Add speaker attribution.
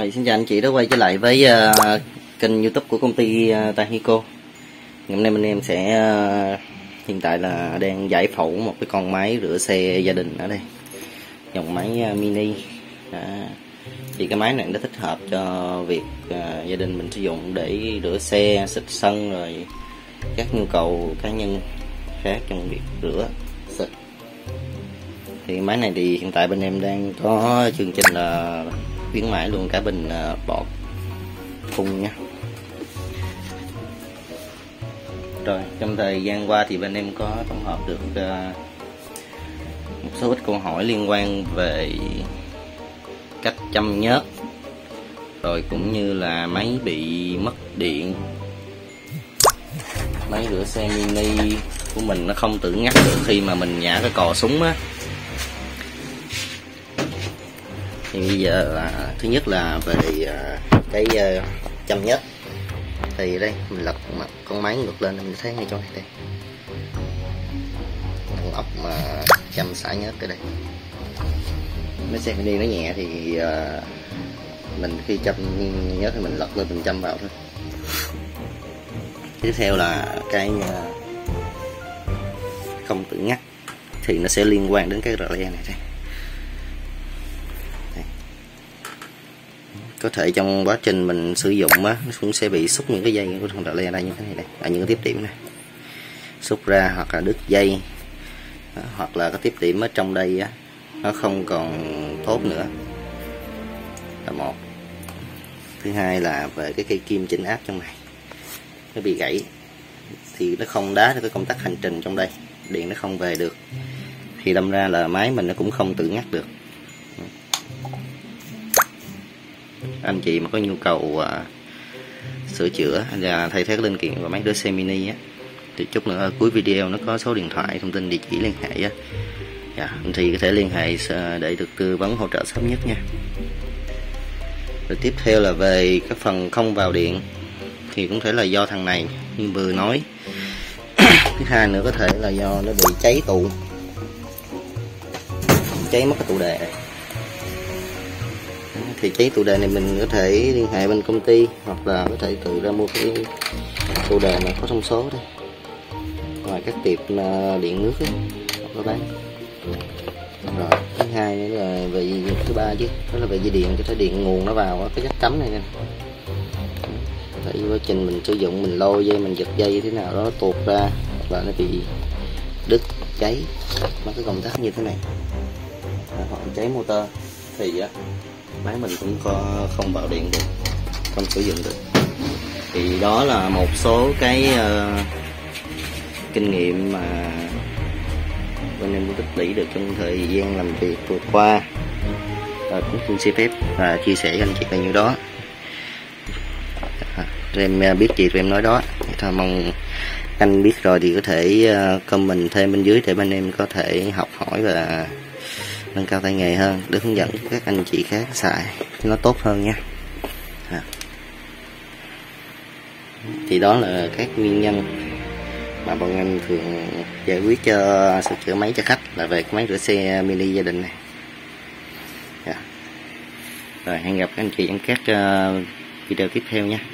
Speaker 1: Rồi, xin chào anh chị đã quay trở lại với kênh YouTube của công ty Tahico. Ngày hôm nay bên em sẽ hiện tại là đang giải phẫu một cái con máy rửa xe gia đình ở đây, dòng máy mini. Thì cái máy này nó thích hợp cho việc gia đình mình sử dụng để rửa xe, xịt sân rồi các nhu cầu cá nhân khác trong việc rửa xịt. Thì máy này thì hiện tại bên em đang có chương trình là khuyến mãi luôn cả bình bọt phun nha. Rồi trong thời gian qua thì bên em có tổng hợp được một số ít câu hỏi liên quan về cách châm nhớt, rồi cũng như là máy bị mất điện, máy rửa xe mini của mình nó không tự ngắt được khi mà mình nhả cái cò súng á. Thì bây giờ thứ nhất là về cái châm nhớt. Thì đây mình lật mặt con máy ngược lên mình thấy ngay chỗ này đây, con ốc mà châm xả nhớt ở đây. Máy xe mini nó nhẹ thì mình khi châm nhớt thì mình lật lên mình châm vào thôi. Tiếp theo là cái không tự ngắt thì nó sẽ liên quan đến cái rờ le này đây. Có thể trong quá trình mình sử dụng á, nó cũng sẽ bị xúc những cái dây của thằng rờ le đây như thế này đây, ở những cái tiếp điểm này xúc ra, hoặc là đứt dây đó, hoặc là cái tiếp điểm ở trong đây á nó không còn tốt nữa là một. Thứ hai là về cái cây kim chỉnh áp trong này nó bị gãy thì nó không đá được cái công tắc hành trình trong đây, điện nó không về được thì đâm ra là máy mình nó cũng không tự ngắt được. Anh chị mà có nhu cầu sửa chữa và thay thế linh kiện và máy rửa xe mini á, thì chút nữa ở cuối video nó có số điện thoại, thông tin địa chỉ liên hệ á. Anh chị có thể liên hệ để được tư vấn hỗ trợ sớm nhất nha. Rồi tiếp theo là về cái phần không vào điện thì cũng thể là do thằng này như vừa nói. Thứ hai nữa có thể là do nó bị cháy tụ, cháy mất cái tụ đề. Thì cháy tụ đề này mình có thể liên hệ bên công ty, hoặc là có thể tự ra mua cái tụ đề này có thông số đây, ngoài các tiệm điện nước ấy, có bán. Rồi thứ hai nữa là về thứ ba chứ, đó là về dây điện, có thể điện nguồn nó vào cái jack cắm này nè. Có thể quá trình mình sử dụng mình lôi dây, mình giật dây thế nào đó nó tuột ra, hoặc là nó bị đứt cháy mất cái công tắc như thế này, hoặc cháy motor thì máy mình cũng không vào điện được, không sử dụng được. Thì đó là một số cái kinh nghiệm mà bên em cũng tích lũy được trong thời gian làm việc vừa qua, và cũng xin phép và chia sẻ với anh chị là như đó. Em biết gì rồi em nói đó, thôi mong anh biết rồi thì có thể comment thêm bên dưới để bên em có thể học hỏi và nâng cao tay nghề hơn để hướng dẫn các anh chị khác xài nó tốt hơn nha. Thì đó là các nguyên nhân mà bọn em thường giải quyết cho sửa chữa máy cho khách, là về cái máy rửa xe mini gia đình này. Rồi hẹn gặp các anh chị trong các video tiếp theo nha.